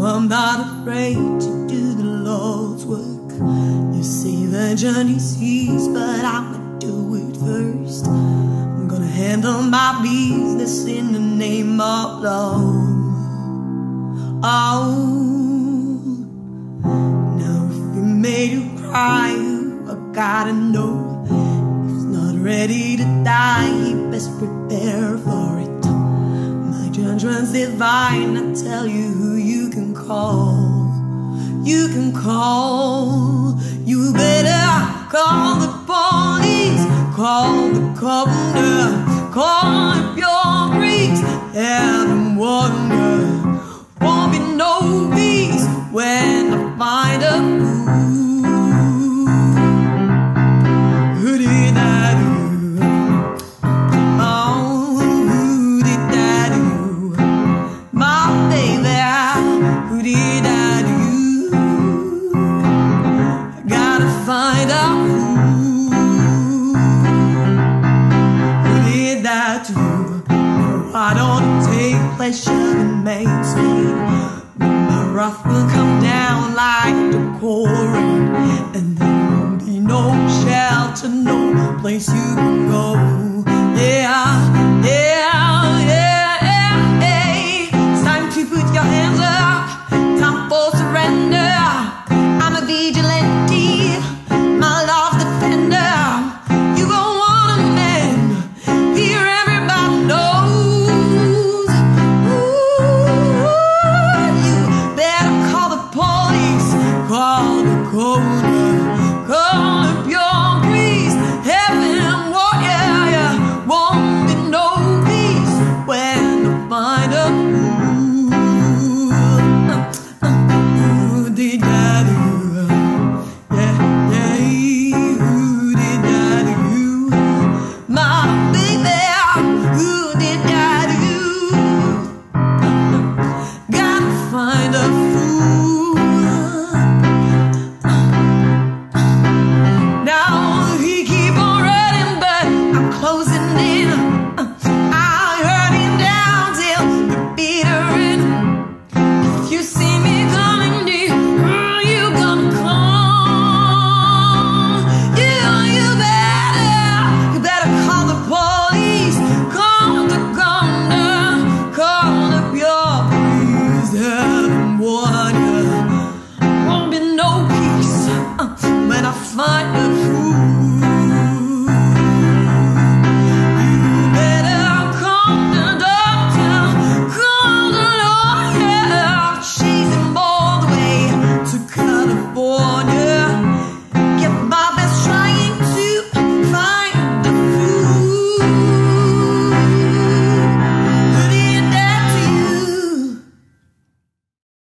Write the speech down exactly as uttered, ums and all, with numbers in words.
I'm not afraid to do the Lord's work. You say the journey cease, but I'm gonna do it first. I'm gonna handle my business in the name of love. Oh, now if he made you cry, I gotta know he's not ready to die. He best prepare for it. My judgment's divine. I tell you who you can call. You can call. You better call the police, call the coroner, call if your freaks having wonder. Won't be no peace when I find a fool. Who did I do? Oh, who did I do? My baby, who did I do? I gotta find out who. Who did I do? I don't take pleasure in Main Street. My wrath will come down like the cold rain, and there won't be no shelter, no place you can go. Yeah.